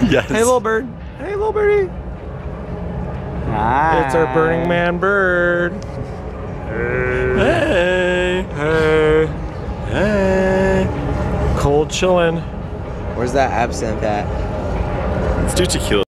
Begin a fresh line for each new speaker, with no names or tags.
Yes.
Hey, little bird. Hey, little birdie.
Hi.
It's our Burning Man bird.
Hey.
Hey.
Hey.
Cold chillin'.
Where's that absinthe at?
Let's do tequila.